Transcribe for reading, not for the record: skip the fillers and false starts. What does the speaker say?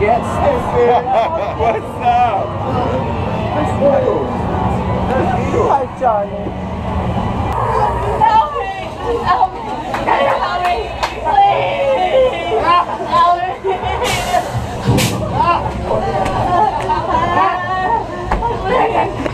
get stupid. What's up? That's you. That's you. Hi, Johnny. Help me! Help me! Can you help me? Please! Help me!